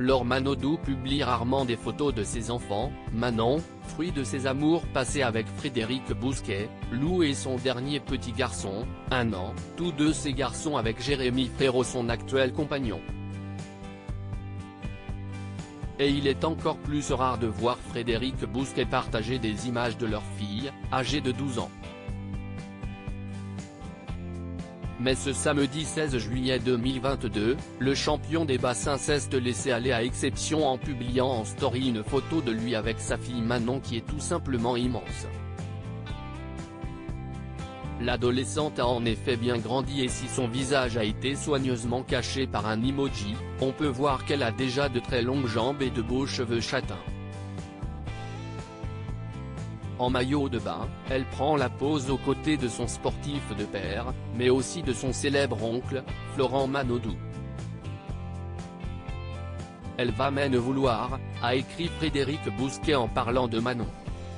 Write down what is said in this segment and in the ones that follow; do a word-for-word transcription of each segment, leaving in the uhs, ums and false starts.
Laure Manodou publie rarement des photos de ses enfants. Manon, fruit de ses amours passés avec Frédéric Bousquet, Lou et son dernier petit garçon, un an, tous deux ces garçons avec Jérémy Frérot son actuel compagnon. Et il est encore plus rare de voir Frédéric Bousquet partager des images de leur fille, âgée de douze ans. Mais ce samedi seize juillet deux mille vingt-deux, le champion des bassins s'est laissé aller à exception en publiant en story une photo de lui avec sa fille Manon qui est tout simplement immense. L'adolescente a en effet bien grandi et si son visage a été soigneusement caché par un emoji, on peut voir qu'elle a déjà de très longues jambes et de beaux cheveux châtains. En maillot de bain, elle prend la pose aux côtés de son sportif de père, mais aussi de son célèbre oncle, Florent Manodou. Elle va même vouloir, a écrit Frédéric Bousquet en parlant de Manon.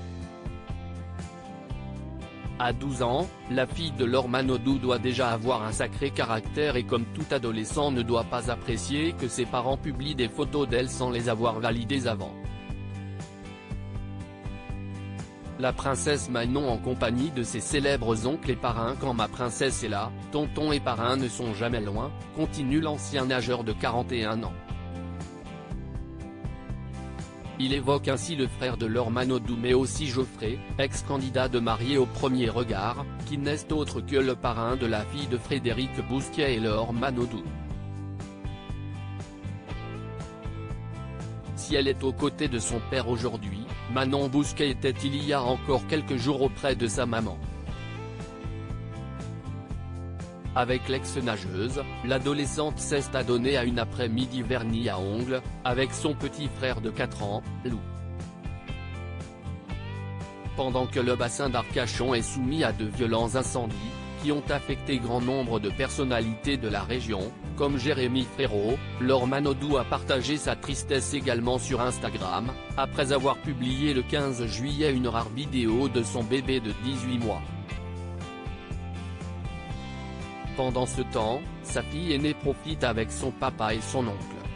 À douze ans, la fille de Laure Manodou doit déjà avoir un sacré caractère et comme tout adolescent ne doit pas apprécier que ses parents publient des photos d'elle sans les avoir validées avant. La princesse Manon en compagnie de ses célèbres oncles et parrains quand ma princesse est là, tonton et parrain ne sont jamais loin, continue l'ancien nageur de quarante et un ans. Il évoque ainsi le frère de Laure Manodou mais aussi Geoffrey, ex-candidat de Mariés au premier regard, qui n'est autre que le parrain de la fille de Frédéric Bousquet et Laure Manodou. Si elle est aux côtés de son père aujourd'hui, Manon Bousquet était il y a encore quelques jours auprès de sa maman. Avec l'ex-nageuse, l'adolescente s'est adonnée à une après-midi vernie à ongles, avec son petit frère de quatre ans, Lou. Pendant que le bassin d'Arcachon est soumis à de violents incendies, qui ont affecté grand nombre de personnalités de la région, comme Jérémy Frérot, Laure Manodou a partagé sa tristesse également sur Instagram, après avoir publié le quinze juillet une rare vidéo de son bébé de dix-huit mois. Pendant ce temps, sa fille aînée profite avec son papa et son oncle.